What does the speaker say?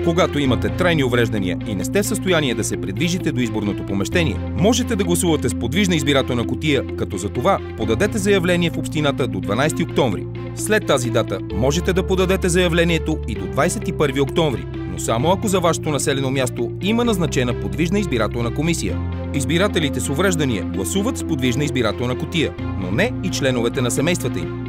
Когато имате трайни увреждания и не сте в състояние да се придвижите до изборното помещение, можете да гласувате с подвижна избирателна кутия, като за това подадете заявление в общината до 12 октомври. След тази дата можете да подадете заявлението и до 21 октомври, но само ако за вашето населено място има назначена подвижна избирателна комисия. Избирателите с увреждания гласуват с подвижна избирателна кутия, но не и членовете на семействата им.